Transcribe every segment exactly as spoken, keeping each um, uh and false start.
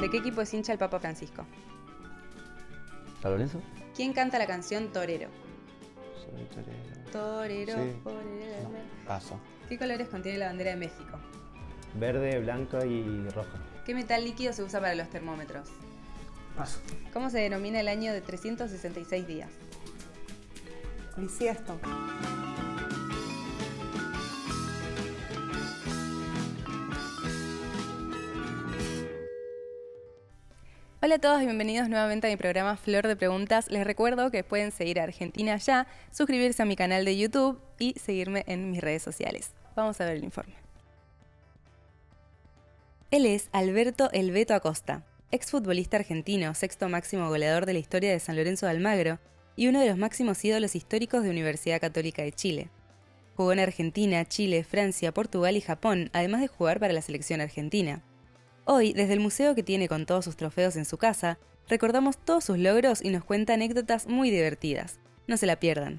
¿De qué equipo es hincha el Papa Francisco? ¿San Lorenzo? ¿Quién canta la canción Torero? Soy torero. Torero, Sí. torero. No, paso. ¿Qué colores contiene la bandera de México? Verde, blanca y roja. ¿Qué metal líquido se usa para los termómetros? Paso. ¿Cómo se denomina el año de trescientos sesenta y seis días? Bisiesto. Hola a todos y bienvenidos nuevamente a mi programa Flor de Preguntas. Les recuerdo que pueden seguir a Argentina Ya, suscribirse a mi canal de YouTube y seguirme en mis redes sociales. Vamos a ver el informe. Él es Alberto El Beto Acosta, exfutbolista argentino, sexto máximo goleador de la historia de San Lorenzo de Almagro y uno de los máximos ídolos históricos de Universidad Católica de Chile. Jugó en Argentina, Chile, Francia, Portugal y Japón, además de jugar para la selección argentina. Hoy, desde el museo que tiene con todos sus trofeos en su casa, recordamos todos sus logros y nos cuenta anécdotas muy divertidas. No se la pierdan.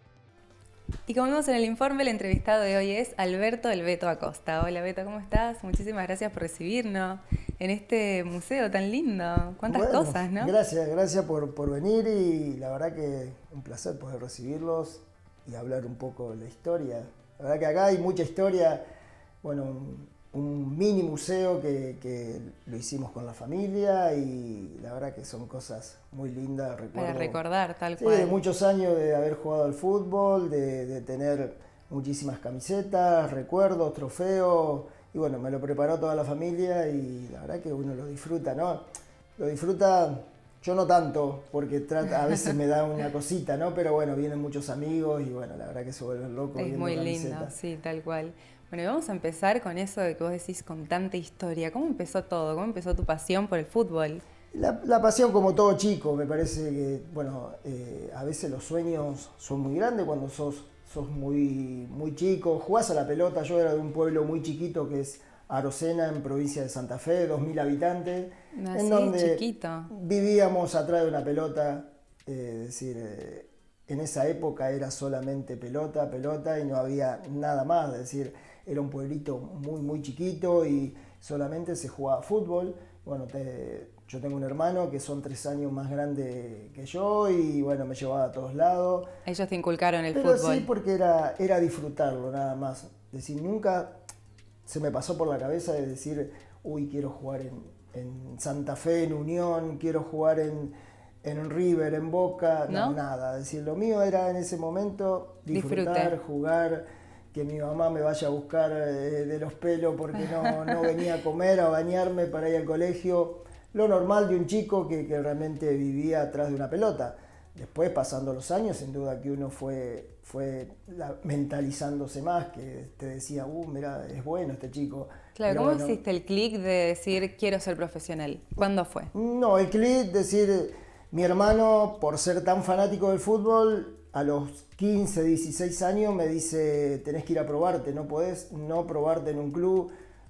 Y como vimos en el informe, el entrevistado de hoy es Alberto El Beto Acosta. Hola Beto, ¿cómo estás? Muchísimas gracias por recibirnos en este museo tan lindo. Cuántas bueno, cosas, ¿no? Gracias, gracias por, por venir y la verdad que un placer poder recibirlos y hablar un poco de la historia. La verdad que acá hay mucha historia, bueno, un, un mini museo que, que lo hicimos con la familia y la verdad que son cosas muy lindas. Recuerdo, Para recordar, tal sí, cual. de muchos años de haber jugado al fútbol, de, de tener muchísimas camisetas, recuerdos, trofeos. Y bueno, me lo preparó toda la familia y la verdad que uno lo disfruta, ¿no? Lo disfruta, yo no tanto, porque trata, a veces me da una cosita, ¿no? Pero bueno, vienen muchos amigos y bueno, la verdad que se vuelven locos. Es muy lindo, camisetas. sí, tal cual. Bueno, y vamos a empezar con eso de que vos decís con tanta historia. ¿Cómo empezó todo? ¿Cómo empezó tu pasión por el fútbol? La, la pasión como todo chico, me parece que, bueno, eh, a veces los sueños son muy grandes cuando sos, sos muy, muy chico, jugás a la pelota. Yo era de un pueblo muy chiquito que es Arocena, en provincia de Santa Fe, dos mil habitantes, Así, en donde chiquito. vivíamos atrás de una pelota, eh, es decir, eh, en esa época era solamente pelota, pelota y no había nada más, es decir, era un pueblito muy, muy chiquito y solamente se jugaba fútbol. Bueno, te, yo tengo un hermano que son tres años más grande que yo y bueno, me llevaba a todos lados. Ellos te inculcaron el Pero fútbol. sí, porque era, era disfrutarlo nada más. Es decir, nunca se me pasó por la cabeza de decir, uy, quiero jugar en, en Santa Fe, en Unión, quiero jugar en, en River, en Boca, no, ¿No? nada. Es decir, lo mío era en ese momento disfrutar, Disfrute. jugar, que mi mamá me vaya a buscar eh, de los pelos porque no, no venía a comer, a bañarme para ir al colegio. Lo normal de un chico que, que realmente vivía atrás de una pelota. Después, pasando los años, sin duda que uno fue, fue la, mentalizándose más, que te decía, uh, mira, es bueno este chico. Claro, Pero ¿cómo bueno, hiciste el clic de decir quiero ser profesional? ¿Cuándo fue? no, el clic, decir, mi hermano, por ser tan fanático del fútbol, a los quince, dieciséis años me dice, tenés que ir a probarte, no podés no probarte en un club.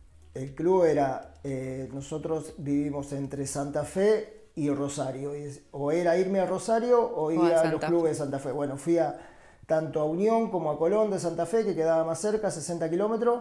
El club era, eh, nosotros vivimos entre Santa Fe y Rosario, y es, o era irme a Rosario o ir O a a Santa los clubes Fe. de Santa Fe. Bueno, fui a, tanto a Unión como a Colón de Santa Fe, que quedaba más cerca, sesenta kilómetros,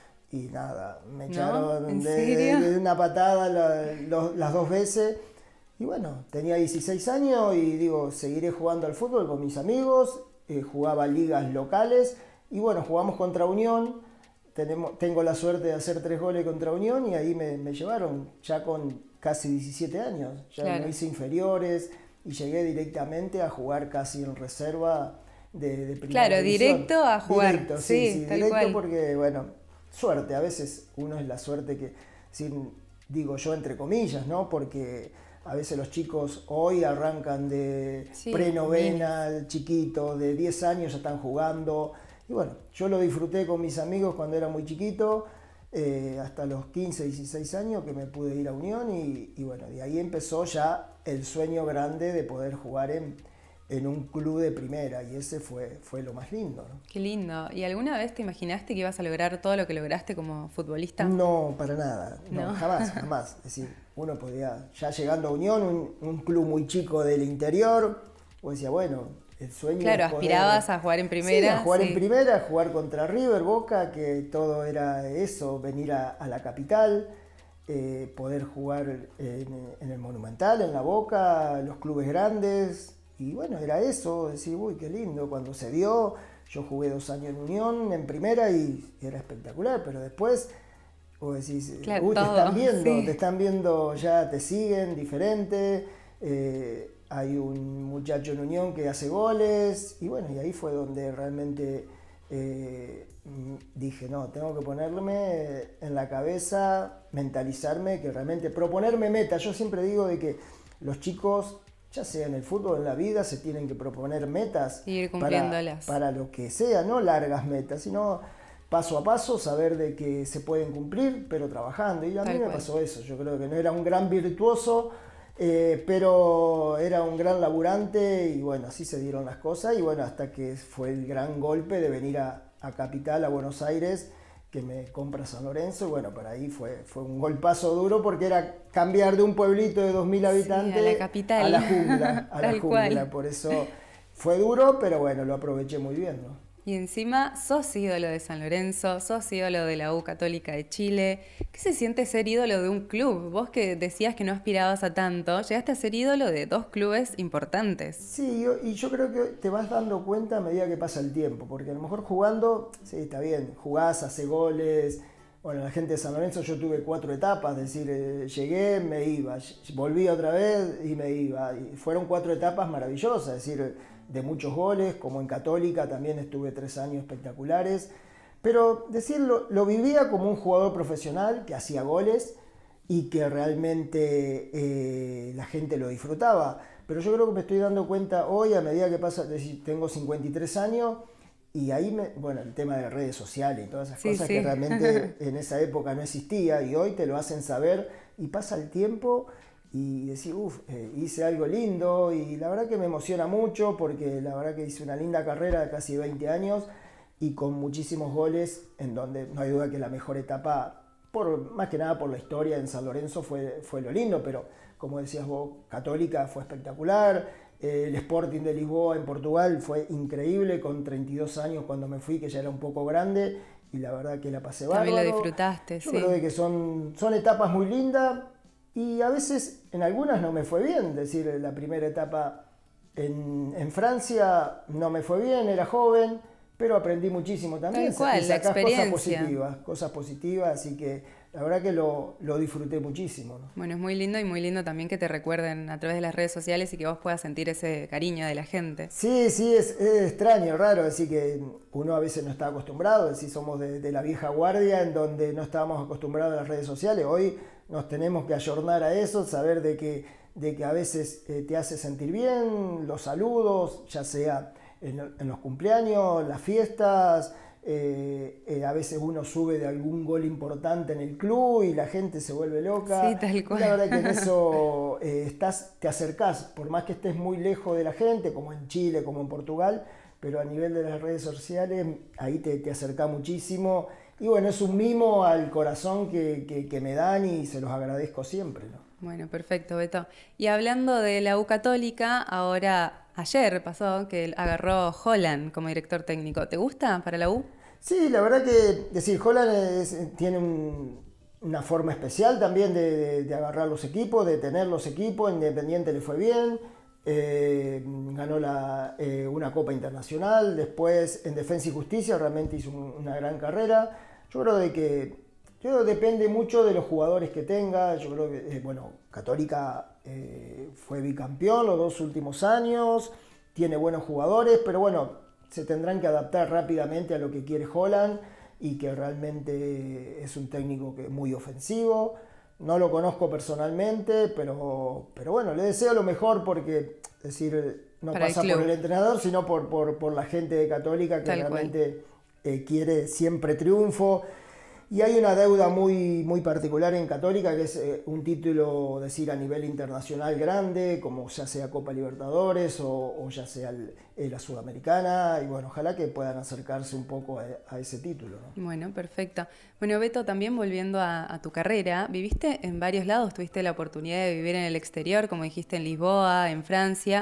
y nada, me ¿No? echaron ¿En de, serio? de una patada la, los, las dos veces. Y bueno, tenía dieciséis años y digo, seguiré jugando al fútbol con mis amigos, eh, jugaba ligas locales y bueno, jugamos contra Unión, tenemos, tengo la suerte de hacer tres goles contra Unión y ahí me, me llevaron ya con casi diecisiete años, ya Claro. no hice inferiores y llegué directamente a jugar casi en reserva de, de primera Claro, división. directo a jugar. Directo, Sí, sí, sí, tal directo cual. porque bueno, suerte, a veces uno es la suerte que, sin, digo yo entre comillas, ¿no? Porque a veces los chicos hoy arrancan de Sí, prenovena, chiquito, de diez años ya están jugando. Y bueno, yo lo disfruté con mis amigos cuando era muy chiquito, eh, hasta los quince, dieciséis años que me pude ir a Unión y, y bueno, de ahí empezó ya el sueño grande de poder jugar en, en un club de primera y ese fue, fue lo más lindo, ¿no? Qué lindo. ¿Y alguna vez te imaginaste que ibas a lograr todo lo que lograste como futbolista? No, para nada, no, ¿No? jamás, jamás. Es decir, uno podía, ya llegando a Unión, un, un club muy chico del interior, vos decía, bueno, el sueño Claro, es poder- aspirabas a jugar en primera. Sí, a jugar sí. en primera, a jugar contra River, Boca, que todo era eso, venir a, a la capital. eh, poder jugar en, en el Monumental, en la Boca, los clubes grandes. Y bueno, era eso, decir, uy, qué lindo, cuando se dio, yo jugué dos años en Unión, en primera, y era espectacular, pero después, vos decís, claro, uy, te todo, están viendo, sí. te están viendo, ya te siguen diferente, eh, hay un muchacho en Unión que hace goles, y bueno, y ahí fue donde realmente eh, dije, no, tengo que ponerme en la cabeza, mentalizarme, que realmente, proponerme metas. Yo siempre digo de que los chicos, ya sea en el fútbol o en la vida, se tienen que proponer metas y ir para, cumpliéndolas. para lo que sea, no largas metas, sino paso a paso, saber de que se pueden cumplir, pero trabajando. Y a Tal mí me cual. pasó eso. Yo creo que no era un gran virtuoso, eh, pero era un gran laburante, y bueno, así se dieron las cosas. Y bueno, hasta que fue el gran golpe de venir a, a Capital, a Buenos Aires, que me compra San Lorenzo, y bueno, para ahí fue, fue un golpazo duro, porque era cambiar de un pueblito de dos mil habitantes sí, a la capital. a la jungla, a la Tal jungla. cual. Por eso fue duro, pero bueno, lo aproveché muy bien, ¿no? Y encima sos ídolo de San Lorenzo, sos ídolo de la U Católica de Chile. ¿Qué se siente ser ídolo de un club? Vos que decías que no aspirabas a tanto, llegaste a ser ídolo de dos clubes importantes. Sí, yo- y yo creo que te vas dando cuenta a medida que pasa el tiempo, porque a lo mejor jugando, sí, está bien, jugás, hace goles. Bueno, la gente de San Lorenzo, yo tuve cuatro etapas, es decir, eh, llegué, me iba, ll- volví otra vez y me iba. Y fueron cuatro etapas maravillosas, es decir, de muchos goles, como en Católica también estuve tres años espectaculares. Pero decirlo, lo vivía como un jugador profesional que hacía goles y que realmente eh, la gente lo disfrutaba. Pero yo creo que me estoy dando cuenta hoy, a medida que pasa, es decir, tengo cincuenta y tres años, y ahí, me, bueno, el tema de redes sociales y todas esas Sí, cosas sí. que realmente en esa época no existía, y hoy te lo hacen saber, y pasa el tiempo y decís, uff, eh, hice algo lindo, y la verdad que me emociona mucho, porque la verdad que hice una linda carrera de casi veinte años, y con muchísimos goles, en donde no hay duda que la mejor etapa, por, más que nada por la historia en San Lorenzo, fue, fue lo lindo, pero como decías vos, Católica fue espectacular, eh, el Sporting de Lisboa en Portugal fue increíble, con treinta y dos años cuando me fui, que ya era un poco grande, y la verdad que la pasé bárbaro. También lo disfrutaste, Yo sí. creo de que son, son etapas muy lindas, y a veces en algunas no me fue bien, es decir, la primera etapa en, en Francia no me fue bien, era joven, pero aprendí muchísimo también. Tal cual, y la sacás experiencia. cosas positivas, cosas positivas, así que la verdad que lo, lo disfruté muchísimo, ¿no? Bueno, es muy lindo y muy lindo también que te recuerden a través de las redes sociales y que vos puedas sentir ese cariño de la gente. Sí, sí, es, es extraño, raro, así que uno a veces no está acostumbrado, es decir, somos de, de la vieja guardia, en donde no estábamos acostumbrados a las redes sociales. Hoy nos tenemos que ayornar a eso, saber de que, de que a veces eh, te hace sentir bien, los saludos, ya sea en, en los cumpleaños, las fiestas, eh, eh, a veces uno sube de algún gol importante en el club y la gente se vuelve loca. Sí, tal cual. Y la verdad que en eso eh, estás, te acercás, por más que estés muy lejos de la gente, como en Chile, como en Portugal, pero a nivel de las redes sociales, ahí te, te acercás muchísimo. Y bueno, es un mimo al corazón que, que, que me dan, y se los agradezco siempre, ¿no? Bueno, perfecto, Beto. Y hablando de la U Católica, ahora, ayer pasó que agarró Holland como director técnico. ¿Te gusta para la U? Sí, la verdad que, decir, Holland es- tiene un- una forma especial también de, de- de agarrar los equipos, de tener los equipos. Independiente le fue bien, eh, ganó la, eh, una Copa Internacional, después en Defensa y Justicia realmente hizo un- una gran carrera. Yo creo de que yo creo que depende mucho de los jugadores que tenga. Yo creo que, eh, bueno, Católica eh, fue bicampeón los dos últimos años, tiene buenos jugadores, pero bueno, se tendrán que adaptar rápidamente a lo que quiere Holland, y que realmente es un técnico que es muy ofensivo. No lo conozco personalmente, pero, pero bueno, le deseo lo mejor, porque, es decir, no Para el pasa club. por el entrenador, sino por, por, por la gente de Católica, que Tal cual. realmente eh, quiere siempre triunfo. Y hay una deuda muy, muy particular en Católica, que es eh, un título, decir, a nivel internacional grande, como ya sea Copa Libertadores o, o ya sea el- eh, la Sudamericana. Y bueno, ojalá que puedan acercarse un poco a, a ese título, ¿no? Bueno, perfecto. Bueno, Beto, también volviendo a, a tu carrera, viviste en varios lados, tuviste la oportunidad de vivir en el exterior, como dijiste, en Lisboa, en Francia,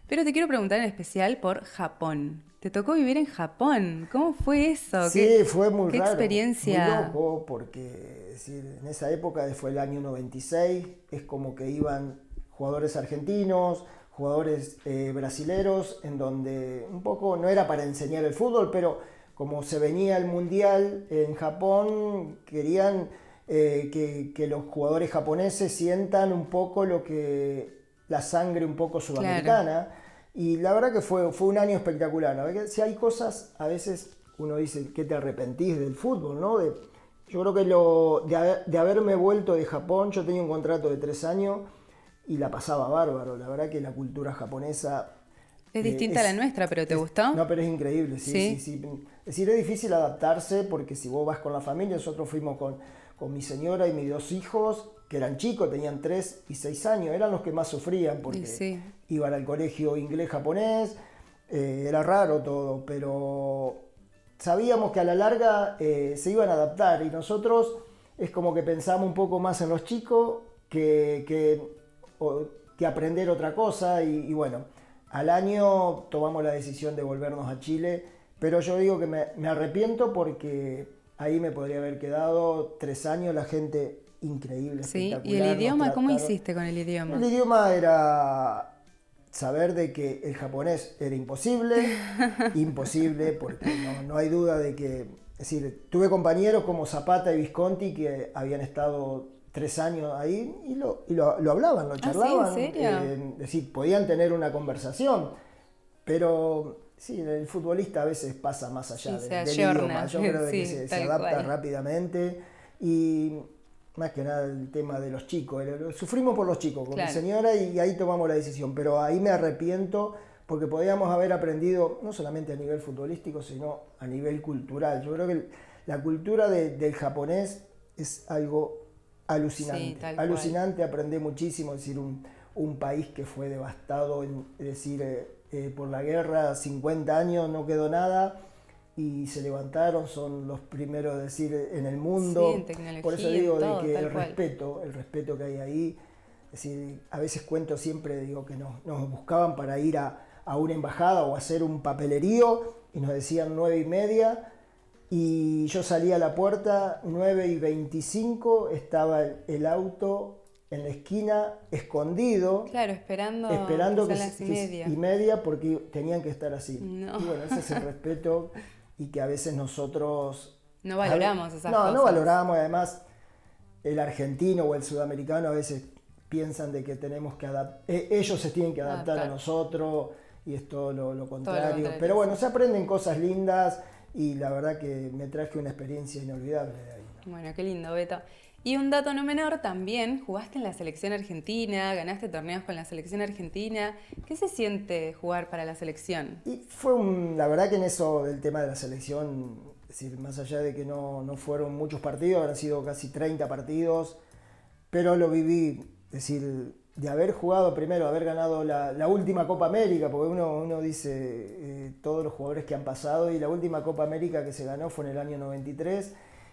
Pero te quiero preguntar en especial por Japón. ¿Te tocó vivir en Japón? ¿Cómo fue eso? Sí, ¿Qué, fue muy qué raro, experiencia? muy loco, porque es decir, en esa época fue el año noventa y seis, es como que iban jugadores argentinos, jugadores eh, brasileros, en donde un poco no era para enseñar el fútbol, pero como se venía el Mundial en Japón, querían eh, que, que los jugadores japoneses sientan un poco lo que la sangre un poco sudamericana. Claro. Y la verdad que fue, fue un año espectacular. La verdad que si hay cosas, a veces uno dice que te arrepentís del fútbol, ¿no? De, yo creo que lo, de, haber, de haberme vuelto de Japón, yo tenía un contrato de tres años y la pasaba bárbaro. La verdad que la cultura japonesa... Es eh, distinta es, a la nuestra, pero ¿te es, gustó? No, pero es increíble, sí, sí, sí, sí. Es decir, es difícil adaptarse porque si vos vas con la familia, nosotros fuimos con, con mi señora y mis dos hijos, que eran chicos, tenían tres y seis años, eran los que más sufrían porque sí. iban al colegio inglés-japonés, eh, era raro todo, pero sabíamos que a la larga eh, se iban a adaptar y nosotros es como que pensamos un poco más en los chicos que, que, o, que aprender otra cosa y, y bueno, al año tomamos la decisión de volvernos a Chile, pero yo digo que me, me arrepiento porque ahí me podría haber quedado tres años, la gente... increíble, sí, espectacular. ¿y el idioma? ¿Cómo hiciste con el idioma? El idioma era saber de que el japonés era imposible, imposible, porque no, no hay duda de que, es decir, tuve compañeros como Zapata y Visconti que habían estado tres años ahí y lo, y lo, lo hablaban, lo charlaban. ¿Ah, sí? ¿En serio? Eh, es decir, podían tener una conversación, pero... Sí, el futbolista a veces pasa más allá sí, de, del ayorna. idioma. Yo creo sí, que se, se adapta cual. rápidamente y... Más que nada el tema de los chicos. Sufrimos por los chicos con claro. mi señora y ahí tomamos la decisión. Pero ahí me arrepiento porque podíamos haber aprendido no solamente a nivel futbolístico, sino a nivel cultural. Yo creo que la cultura de, del japonés es algo alucinante. Sí, alucinante, cual. Aprendí muchísimo. Es decir, un, un país que fue devastado, en, es decir, eh, eh, por la guerra, cincuenta años, no quedó nada. Y se levantaron, son los primeros, decir, en el mundo. Sí, en tecnología, por eso digo todo, de que el cual. respeto, el respeto que hay ahí, es decir, a veces cuento siempre, digo que nos, nos buscaban para ir a, a una embajada o a hacer un papelerío y nos decían nueve y media y yo salía a la puerta, nueve y veinticinco, estaba el, el auto en la esquina, escondido. Claro, esperando, esperando que que, las y que, media. y media porque tenían que estar así. No. Y bueno, ese es el respeto y que a veces nosotros... No valoramos esas no, cosas. No, no valoramos. Además, el argentino o el sudamericano a veces piensan de que tenemos que adaptar... Ellos se tienen que adaptar Adaptar. a nosotros y es todo lo, lo, contrario. Todo lo contrario. Pero bueno, se aprenden cosas lindas y la verdad que me traje una experiencia inolvidable de ahí, ¿no? Bueno, qué lindo, Beto. Y un dato no menor, también jugaste en la selección argentina, ganaste torneos con la selección argentina. ¿Qué se siente jugar para la selección? Y fue un, la verdad que en eso del tema de la selección, es decir, más allá de que no, no fueron muchos partidos, habrán sido casi treinta partidos, pero lo viví, es decir, de haber jugado primero, haber ganado la, la última Copa América, porque uno, uno dice eh, todos los jugadores que han pasado, y la última Copa América que se ganó fue en el año noventa y tres,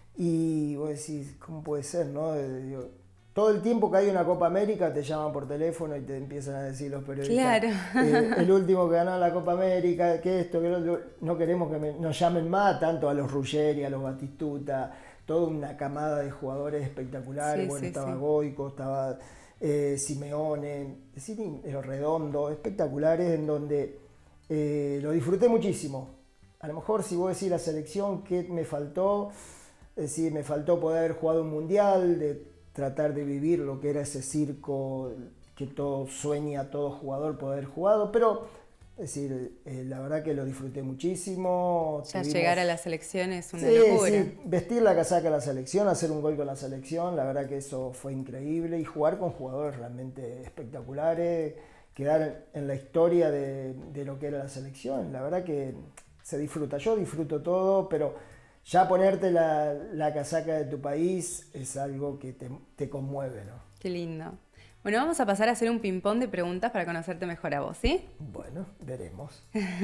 y vos decís, ¿cómo puede ser, no? Digo, todo el tiempo que hay una Copa América te llaman por teléfono y te empiezan a decir los periodistas, claro. eh, el último que ganó la Copa América, que esto, que lo otro, no queremos que me, nos llamen más, tanto a los Ruggeri, a los Batistuta, toda una camada de jugadores espectaculares, sí, bueno, sí, estaba sí. Goico, estaba eh, Simeone, es decir, los Redondo, espectaculares, en donde eh, lo disfruté muchísimo. A lo mejor si vos decís la selección, ¿qué me faltó? Es decir, me faltó poder haber jugado un mundial, de tratar de vivir lo que era ese circo que todo sueña, todo jugador poder haber jugado, pero es decir, eh, la verdad que lo disfruté muchísimo. Ya Tuvimos... llegar a la selección es una sí, locura. Sí, vestir la casaca de la selección, hacer un gol con la selección, la verdad que eso fue increíble y jugar con jugadores realmente espectaculares, quedar en la historia de, de lo que era la selección, la verdad que se disfruta, yo disfruto todo, pero ya ponerte la, la casaca de tu país es algo que te, te conmueve, ¿no? Qué lindo. Bueno, vamos a pasar a hacer un ping-pong de preguntas para conocerte mejor a vos, ¿sí? Bueno, veremos.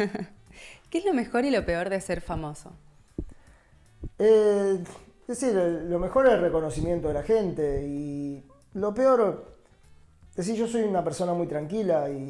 ¿Qué es lo mejor y lo peor de ser famoso? Eh, es decir, lo mejor es el reconocimiento de la gente y lo peor, es decir, yo soy una persona muy tranquila y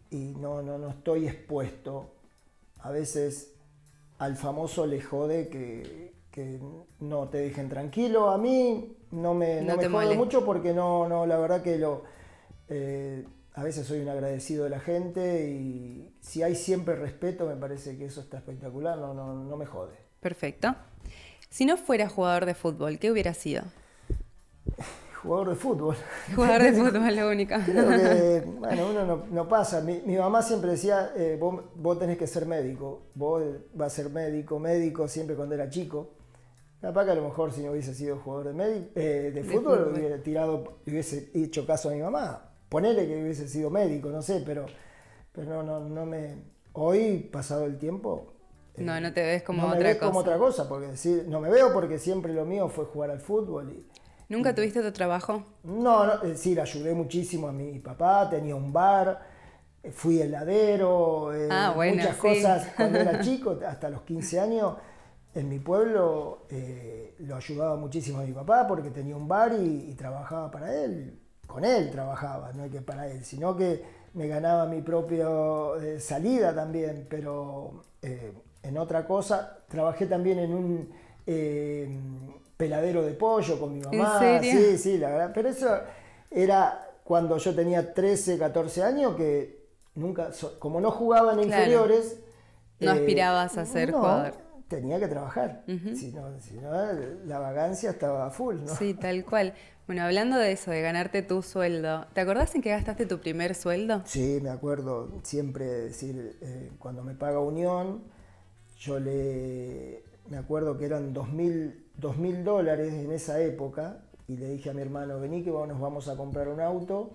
y no, no, no estoy expuesto. A veces al famoso le jode que, que no te dejen tranquilo. A mí no me, no No me te jode molesta. mucho porque no, no, la verdad que lo, eh, a veces soy un agradecido de la gente y si hay siempre respeto me parece que eso está espectacular, no, no, no me jode. Perfecto. Si no fueras jugador de fútbol, ¿qué hubiera sido? Jugador de fútbol. Jugador de fútbol, lo único. Creo que, bueno, uno no, no pasa. Mi, mi mamá siempre decía, eh, vos, vos tenés que ser médico. Vos vas a ser médico, médico, siempre cuando era chico. Capaz que a lo mejor si no hubiese sido jugador de, médico, eh, de, fútbol, fútbol. hubiera tirado, hubiese hecho caso a mi mamá. Ponele que hubiese sido médico, no sé, pero, pero no, no, no me... Hoy, pasado el tiempo... eh, No, no te ves como no me otra ves cosa. como otra cosa, porque decir, no me veo porque siempre lo mío fue jugar al fútbol y... ¿Nunca tuviste tu trabajo? No, no, es decir, ayudé muchísimo a mi papá, tenía un bar, eh, fui heladero, eh, Ah, bueno, muchas sí. cosas cuando era chico, hasta los quince años, en mi pueblo eh, lo ayudaba muchísimo a mi papá porque tenía un bar y, y trabajaba para él, con él trabajaba, no es que para él, sino que me ganaba mi propia eh, salida también, pero eh, en otra cosa, trabajé también en un... eh, peladero de pollo con mi mamá. ¿En serio? Sí, sí, la verdad. Pero eso era cuando yo tenía trece, catorce años, que nunca, so- como no jugaba en Claro. inferiores. No aspirabas a ser no, jugador. Tenía que trabajar. Ujú. si, no, si no, la vagancia estaba a full, ¿no? Sí, tal cual. Bueno, hablando de eso, de ganarte tu sueldo, ¿te acordás en qué gastaste tu primer sueldo? Sí, me acuerdo siempre decir, eh, cuando me paga Unión, yo le. Me acuerdo que eran dos mil dólares en esa época, y le dije a mi hermano: vení que nos vamos a comprar un auto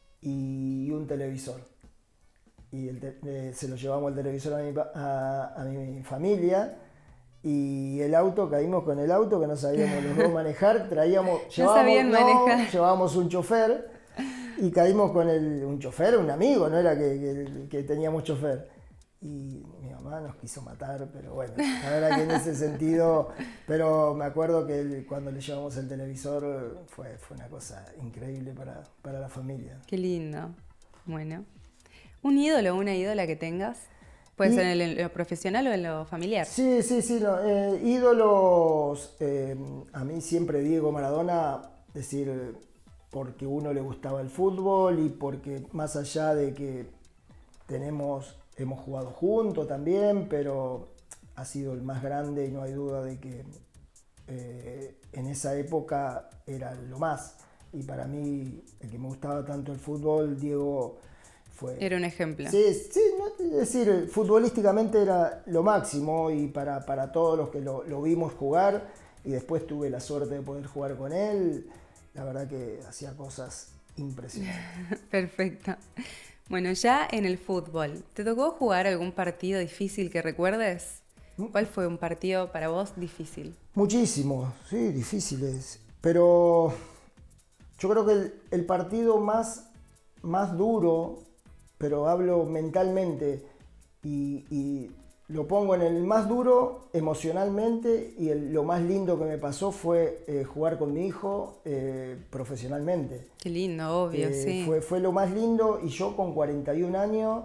y un televisor. Y el te- eh, se lo llevamos el televisor a mi, pa- a, a mi familia. Y el auto, caímos con el auto que no sabíamos los dos manejar, traíamos, No sabían manejar. llevábamos un chofer y caímos con el, un chofer, un amigo, no era que, que, que teníamos chofer. Y mi mamá nos quiso matar, pero bueno, la verdad que en ese sentido, pero me acuerdo que el- cuando le llevamos el televisor fue, fue una cosa increíble para, para la familia. Qué lindo. Bueno. ¿Un ídolo o una ídola que tengas? Puede Y- ser en lo, en lo profesional o en lo familiar. Sí, sí, sí, no, eh, ídolos, eh, a mí siempre Diego Maradona, decir, porque uno le gustaba el fútbol y porque más allá de que tenemos, hemos jugado juntos también, pero ha sido el más grande y no hay duda de que eh, en esa época era lo más. Y para mí, el que me gustaba tanto el fútbol, Diego fue... Era un ejemplo. Sí, sí, no, es decir, futbolísticamente era lo máximo y para, para todos los que lo, lo vimos jugar y después tuve la suerte de poder jugar con él, la verdad que hacía cosas impresionantes. Perfecto. Bueno, ya en el fútbol, ¿te tocó jugar algún partido difícil que recuerdes? ¿Cuál fue un partido para vos difícil? Muchísimo, sí, difíciles, pero yo creo que el, el partido más, más duro, pero hablo mentalmente y, y lo pongo en el más duro emocionalmente y el- lo más lindo que me pasó fue eh, jugar con mi hijo eh, profesionalmente. Qué lindo, obvio, Eh, sí. fue, fue lo más lindo y yo con cuarenta y un años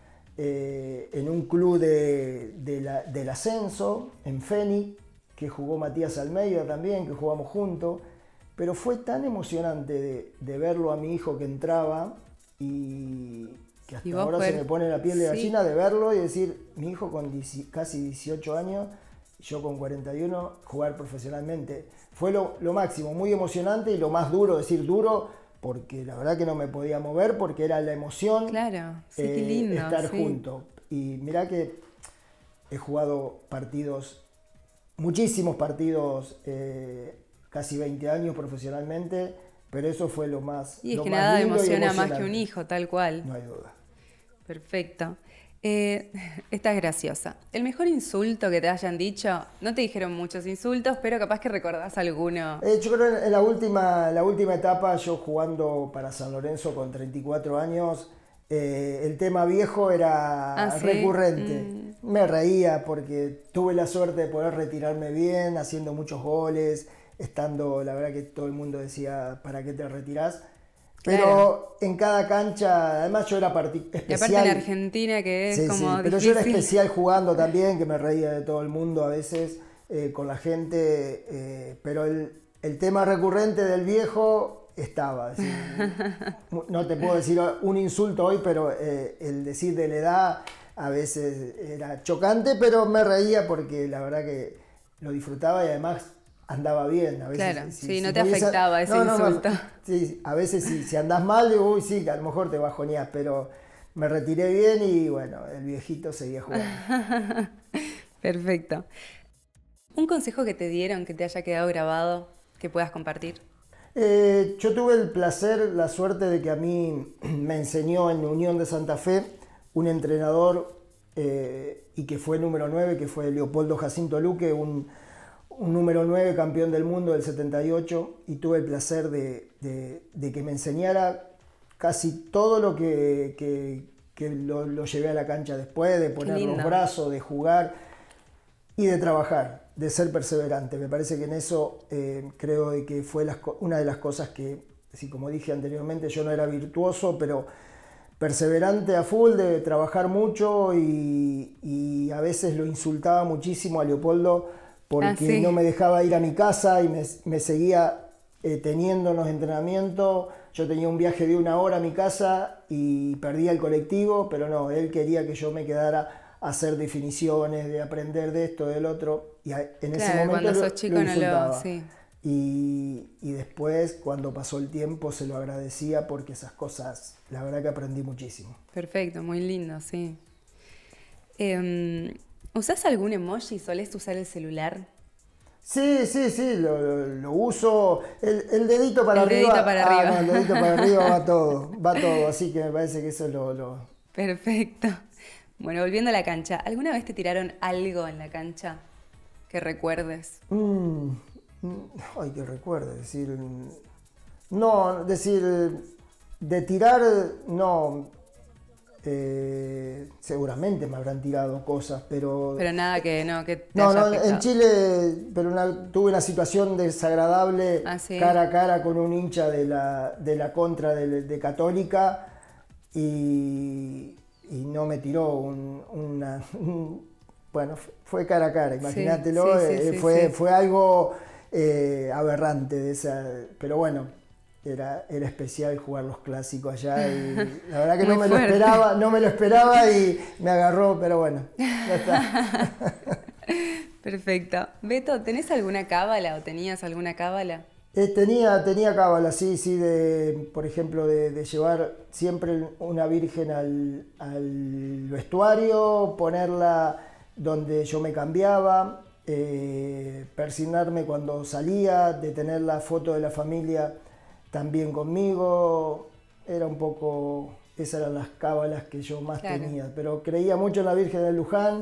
eh, en un club de, de la- del ascenso en Fénix, que jugó Matías Almeida también, que jugamos juntos, pero fue tan emocionante de, de verlo a mi hijo que entraba y que hasta Y vos ahora poder- se me pone la piel de sí. gallina de verlo y decir, mi hijo con dieci- casi dieciocho años, yo con cuarenta y uno, jugar profesionalmente. Fue lo, lo máximo, muy emocionante y lo más duro, decir duro, porque la verdad que no me podía mover, porque era la emoción Claro, sí, qué eh, lindo. estar sí. juntos. Y mirá que he jugado partidos, muchísimos partidos, eh, casi veinte años profesionalmente, pero eso fue lo más Y es lo que más nada lindo y emociona más que un emocionante. hijo, tal cual. No hay duda. Perfecto. Eh, esta es graciosa. ¿El mejor insulto que te hayan dicho? No te dijeron muchos insultos, pero capaz que recordás alguno. Eh, yo creo que en la última, la última etapa, yo jugando para San Lorenzo con treinta y cuatro años, eh, el tema viejo era Ah, ¿sí? recurrente. Me reía porque tuve la suerte de poder retirarme bien, haciendo muchos goles, estando, la verdad que todo el mundo decía, ¿para qué te retirás? Pero Claro. en cada cancha, además yo era parti- Y aparte especial. en Argentina, que es Sí, como sí, pero yo era difícil. especial jugando también, que me reía de todo el mundo a veces eh, con la gente, eh, pero el, el tema recurrente del viejo estaba. Es decir, no te puedo decir un insulto hoy, pero eh, el decir de la edad a veces era chocante, pero me reía porque la verdad que lo disfrutaba y además andaba bien. A veces, Claro, si- sí, si no te hubiese- afectaba ese no, no, no, insulto. sí, a veces si, si andás mal, digo, uy, sí, que a lo mejor te bajoneás, pero me retiré bien y bueno, el viejito seguía jugando. Perfecto. ¿Un consejo que te dieron que te haya quedado grabado, que puedas compartir? Eh, yo tuve el placer, la suerte de que a mí me enseñó en Unión de Santa Fe un entrenador eh, y que fue número nueve, que fue Leopoldo Jacinto Luque, un, un número nueve campeón del mundo del setenta y ocho, y tuve el placer de, de- de que me enseñara casi todo lo que, que- que lo, lo llevé a la cancha después, de poner los lindo. brazos, de jugar y de trabajar, de ser perseverante. Me parece que en eso eh, creo de que fue las co- una de las cosas que, sí, como dije anteriormente, yo no era virtuoso, pero perseverante a full, de trabajar mucho y, y a veces lo insultaba muchísimo a Leopoldo porque Ah, sí. no me dejaba ir a mi casa y me, me seguía eh, teniendo en los entrenamientos. Yo tenía un viaje de una hora a mi casa y perdía el colectivo, pero no, él quería que yo me quedara a hacer definiciones, de aprender de esto, del otro, y a- en ese Claro, momento cuando lo, sos chico lo no lo- insultaba. sí. Y, y después, cuando pasó el tiempo, se lo agradecía porque esas cosas, la verdad que aprendí muchísimo. Perfecto, muy lindo, sí. Em, ¿Usás algún emoji? ¿Solés usar el celular? Sí, sí, sí, lo, lo- lo uso. El, el dedito para El arriba. dedito para ah, arriba. no, el dedito para arriba va todo, va todo. Así que me parece que eso es lo, lo- Perfecto. Bueno, volviendo a la cancha, ¿alguna vez te tiraron algo en la cancha que recuerdes? Mm, mm, ay, que recuerde, decir. mm, No, decir. De tirar, no. eh, seguramente me habrán tirado cosas, pero. Pero nada que no, que te No, haya no, afectado. en Chile pero una- tuve una situación desagradable Ah, ¿sí? cara a cara con un hincha de la, de la contra de, de Católica y, y no me tiró un, una... un- bueno, f- fue cara a cara, imagínatelo, sí, sí, eh, sí, fue, sí. fue algo eh, aberrante de esa... Pero bueno, era, era especial jugar los clásicos allá y la verdad que no Muy me lo fuerte. esperaba, no me lo esperaba y me agarró, pero bueno, ya está. Perfecto. Beto, ¿tenés alguna cábala o tenías alguna cábala? Eh, tenía, tenía cábala, sí, sí, de, por ejemplo, de, de llevar siempre una virgen al, al vestuario, ponerla donde yo me cambiaba, eh, persignarme cuando salía, de tener la foto de la familia también conmigo. Era un poco, esas eran las cábalas que yo más Claro. tenía, pero creía mucho en la Virgen de Luján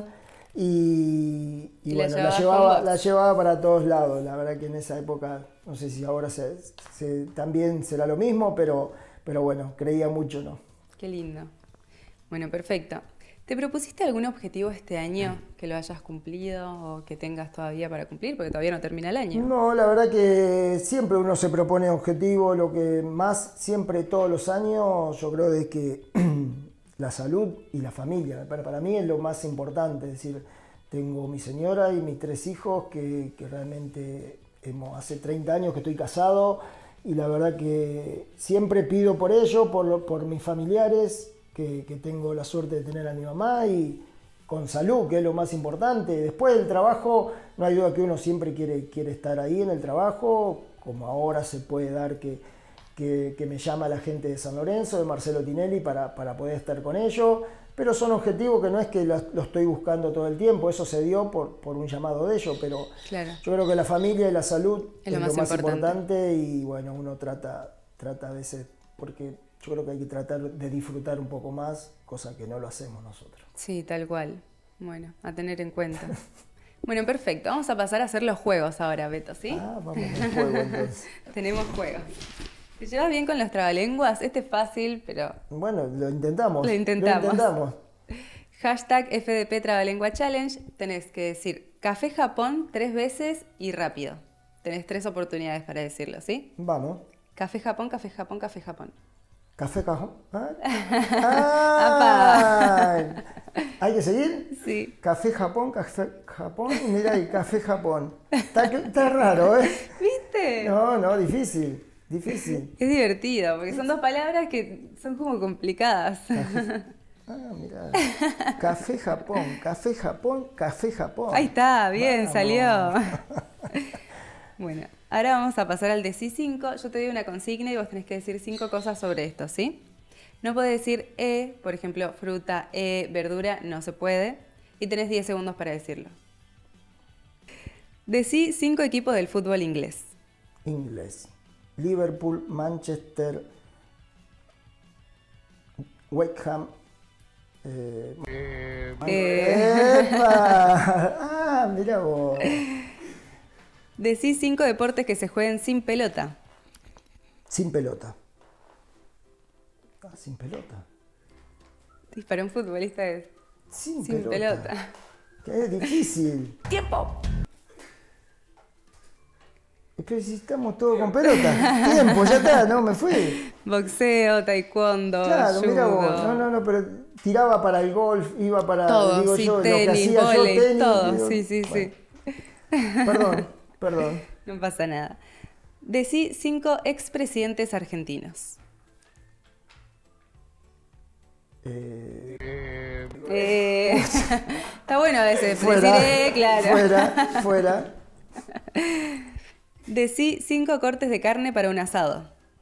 y, y ¿Y la bueno, la llevabas llevaba, con vos? la llevaba para todos lados. La verdad que en esa época, no sé si ahora se, se- también será lo mismo, pero, pero bueno, creía mucho, ¿no? Qué lindo. Bueno, perfecto. ¿Te propusiste algún objetivo este año que lo hayas cumplido o que tengas todavía para cumplir? Porque todavía no termina el año. No, la verdad que siempre uno se propone objetivos, lo que más siempre todos los años yo creo es que la salud y la familia, para, para mí es lo más importante, es decir, tengo mi señora y mis tres hijos que, que realmente hemos, hace treinta años que estoy casado y la verdad que siempre pido por ello, por, lo- por mis familiares, que, que tengo la suerte de tener a mi mamá y con salud, que es lo más importante. Después del trabajo, no hay duda que uno siempre quiere, quiere estar ahí en el trabajo, como ahora se puede dar que, que, que me llama la gente de San Lorenzo, de Marcelo Tinelli, para, para poder estar con ellos, pero son objetivos que no es que lo, lo estoy buscando todo el tiempo, eso se dio por, por un llamado de ellos, pero Claro. yo creo que la familia y la salud Es lo más importante. importante y bueno, uno trata, trata a veces, porque yo creo que hay que tratar de disfrutar un poco más, cosa que no lo hacemos nosotros. Sí, tal cual. Bueno, a tener en cuenta. Bueno, perfecto. Vamos a pasar a hacer los juegos ahora, Beto, ¿sí? Ah, vamos al juego entonces. Tenemos juegos. ¿Te llevas bien con los trabalenguas? Este es fácil, pero Bueno, lo intentamos. Lo intentamos. Lo intentamos. hashtag F D P Trabalengua Challenge. Tenés que decir Café Japón tres veces y rápido. Tenés tres oportunidades para decirlo, ¿sí? Vamos. Café Japón, Café Japón, Café Japón. Café Cajón. ¿Ah? Ah, ¿hay que seguir? Sí. Café Japón, Café Japón. Mira ahí, Café Japón. Está, está raro, ¿eh? ¿Viste? No, no, difícil. Difícil. Es divertido, porque son dos palabras que son como complicadas. Café, ah, mira. Café Japón, Café Japón, Café Japón. Ahí está, bien, Vamos. salió. Bueno, ahora vamos a pasar al decí cinco. Yo te doy una consigna y vos tenés que decir cinco cosas sobre esto, ¿sí? No podés decir E, por ejemplo, fruta, E, verdura, no se puede. Y tenés diez segundos para decirlo. Decí cinco equipos del fútbol inglés. Inglés. Liverpool, Manchester, Wickham. Eh, Eh. ¡Epa! Ah, mira vos. Decí cinco deportes que se jueguen sin pelota. Sin pelota. Ah, sin pelota. Y para un futbolista es Sin, sin pelota. pelota. Que es difícil. ¡Tiempo! Pero si estamos todos con pelota. Tiempo, ya está, no, me fui. Boxeo, taekwondo, Claro, judo. mira vos. No, no, no, pero tiraba para el golf, iba para, Todo, digo sí, yo, tenis, lo que hacía vóley, yo, tenis. todo, digo, sí, sí, bueno. sí. Perdón, perdón. No pasa nada. Decí cinco expresidentes argentinos. Eh, Eh, está bueno a veces fuera, decir, eh, claro. fuera, fuera. Decí cinco cortes de carne para un asado.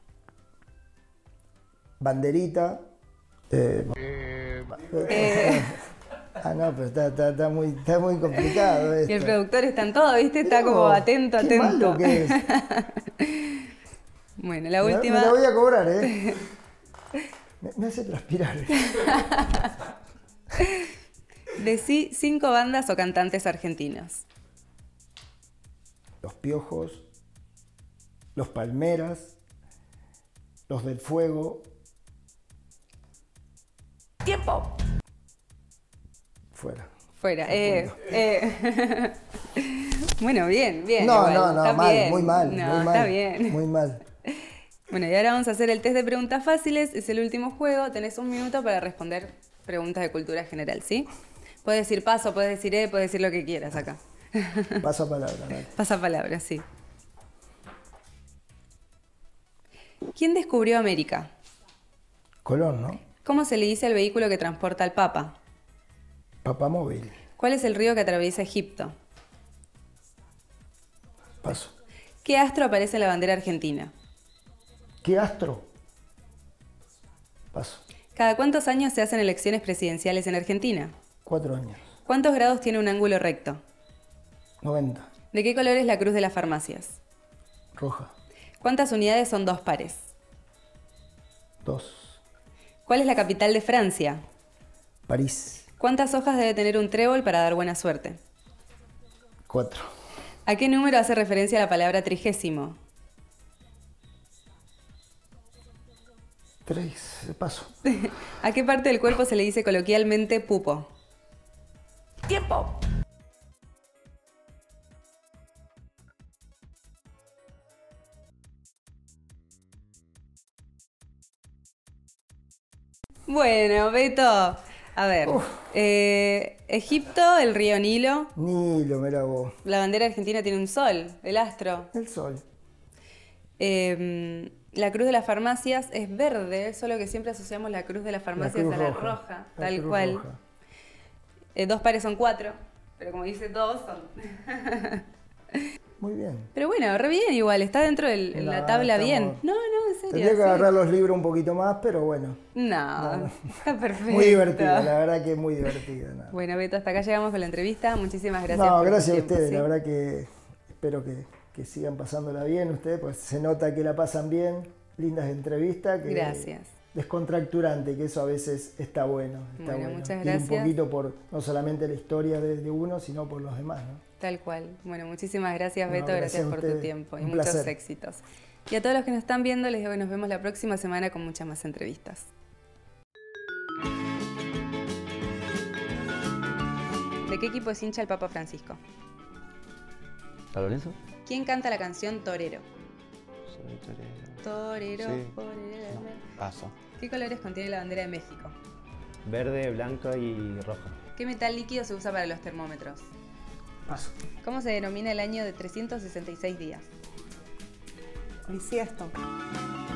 Banderita. Eh, Eh, ah, no, pero está, está, está, muy, está muy complicado esto. y el productor está en todo, ¿viste? Está Mirá como vos, atento, qué atento. malo que es. Bueno, la Me la- última. Me la voy a cobrar, ¿eh? Me, me hace transpirar. Decí cinco bandas o cantantes argentinos. Los Piojos, los Palmeras, los del Fuego. ¡Tiempo! Fuera. Fuera. Eh, eh. Bueno, bien, bien. No, igual, no, no, está mal, bien. muy mal, No, muy mal. está bien. Muy mal. Bueno, y ahora vamos a hacer el test de preguntas fáciles. Es el último juego. Tenés un minuto para responder preguntas de cultura general, ¿sí? Puedes decir paso, puedes decir E, puedes decir lo que quieras acá. Paso palabra, dale. Pasa palabra, sí. ¿Quién descubrió América? Colón, ¿no? ¿Cómo se le dice al vehículo que transporta al Papa? Papamóvil. ¿Cuál es el río que atraviesa Egipto? Paso. ¿Qué astro aparece en la bandera argentina? ¿Qué astro? Paso. ¿Cada cuántos años se hacen elecciones presidenciales en Argentina? Cuatro años. ¿Cuántos grados tiene un ángulo recto? noventa. ¿De qué color es la cruz de las farmacias? Roja. ¿Cuántas unidades son dos pares? Dos. ¿Cuál es la capital de Francia? París. ¿Cuántas hojas debe tener un trébol para dar buena suerte? Cuatro. ¿A qué número hace referencia la palabra trigésimo? Tres. Paso. ¿A qué parte del cuerpo se le dice coloquialmente pupo? ¡Tiempo! Bueno, Beto, a ver, eh, Egipto, el río Nilo, Nilo, mira vos. la bandera argentina tiene un sol, el astro. El sol. Eh, la cruz de las farmacias es verde, solo que siempre asociamos la cruz de las La farmacias cruz a la roja. roja, La tal cruz cual. roja. Eh, dos pares son cuatro, pero como dice dos son... Muy bien. Pero bueno, re bien igual, está dentro de No, la tabla estamos- bien. No, no, en serio. Tendría que sí. agarrar los libros un poquito más, pero bueno. No, No. está perfecto. Muy divertida, la verdad que es muy divertida. nada. Bueno, Beto, hasta acá llegamos con la entrevista. Muchísimas gracias. No, por tu gracias a tiempo, ustedes, ¿sí? la verdad que espero que, que sigan pasándola bien ustedes, pues se nota que la pasan bien, lindas entrevistas, que Gracias. descontracturante, que eso a veces está bueno, está Bueno, bueno. muchas Ir gracias. un poquito por no solamente la historia de, de uno, sino por los demás, ¿no? Tal cual. Bueno, muchísimas gracias, No, Beto. gracias Gracias a por tu ustedes. tiempo y Un muchos placer. éxitos. Y a todos los que nos están viendo, les digo que nos vemos la próxima semana con muchas más entrevistas. ¿De qué equipo es hincha el Papa Francisco? ¿San Lorenzo? ¿Quién canta la canción Torero? Soy torero. Torero, Sí. torero. No, paso. ¿Qué colores contiene la bandera de México? Verde, blanca y roja. ¿Qué metal líquido se usa para los termómetros? Paso. ¿Cómo se denomina el año de trescientos sesenta y seis días? Bisiesto.